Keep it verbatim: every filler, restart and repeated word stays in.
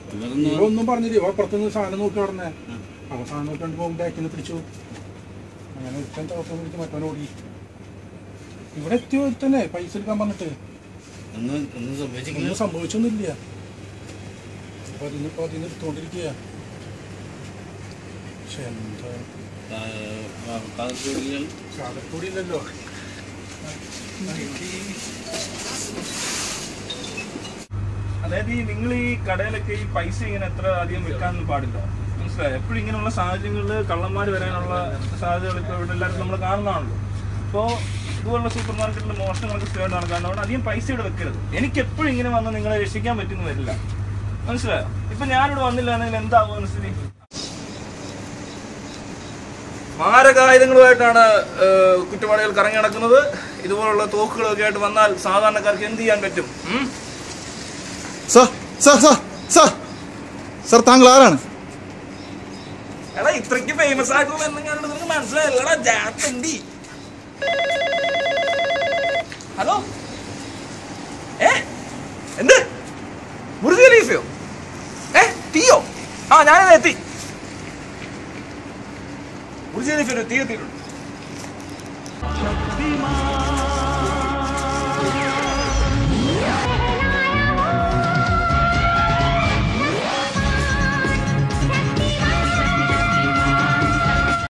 ഒന്നും പറഞ്ഞില്ല. അപ്പുറത്തുനിന്ന് സാധനം നോക്കി നടന്നേ. അവ സാധനം നോക്കിണ്ട് പോകുമ്പോൾ ബാക്കിൽ നിന്ന് പിടിച്ചു. അങ്ങനെ ഒരുത്തൻ തോട്ടം പിടിച്ച് മറ്റവൻ ഓടി. ഇവിടെ എത്തിയോ തന്നെ പൈസ എടുക്കാൻ പറഞ്ഞിട്ട് ഒന്നും സംഭവിച്ചൊന്നുമില്ല. അപ്പൊ അതിനിപ്പോ അതിന് എടുത്തോണ്ടിരിക്കുക. പക്ഷെ എന്താ കാലക്കൂടിയില്ലല്ലോ. അതായത് ഈ നിങ്ങൾ ഈ കടയിലൊക്കെ ഈ പൈസ ഇങ്ങനെ എത്ര അധികം വെക്കാനൊന്നും പാടില്ല, മനസ്സിലായോ? എപ്പോഴും ഇങ്ങനെയുള്ള സാഹചര്യങ്ങളിൽ കള്ളന്മാർ വരാനുള്ള സാധ്യതകൾ ഇപ്പോൾ ഇവിടെ എല്ലാവർക്കും നമ്മൾ കാണുന്നതാണല്ലോ. അപ്പോൾ ഇതുപോലുള്ള സൂപ്പർ മാർക്കറ്റിൽ മോഷണങ്ങളൊക്കെ സ്ഥിരമായിട്ട് നടക്കാറുണ്ട്. അതുകൊണ്ട് അധികം പൈസ ഇവിടെ വെക്കരുത്. എനിക്ക് എപ്പോഴും ഇങ്ങനെ വന്ന് നിങ്ങളെ രക്ഷിക്കാൻ പറ്റുന്ന വരില്ല, മനസ്സിലായോ? ഇപ്പൊ ഞാനിവിടെ വന്നില്ല എന്നെങ്കിൽ എന്താകും സ്ഥിതി? മാരകായുധങ്ങളുമായിട്ടാണ് കുറ്റവാളികൾ കറങ്ങി നടക്കുന്നത്. ഇതുപോലുള്ള തോക്കുകളൊക്കെ ആയിട്ട് വന്നാൽ സാധാരണക്കാർക്ക് എന്ത് ചെയ്യാൻ പറ്റും? താങ്കൾ ആരാണ്? എടാ ഇത്രയ്ക്ക് ഫേമസ് ആയിട്ടുള്ള എന്നും കണ്ടിട്ട് നിനക്ക് മനസ്സിലായില്ലടാ ജാത്തണ്ടി. ഹലോ, ഏ എന്ത് ബുർജ് ഖലീഫയോ? ഏ തീയോ? ആ ഞാനിത് എത്തി. ബുർജ് ഖലീഫയോ തീ എത്തിയിട്ടുണ്ട്.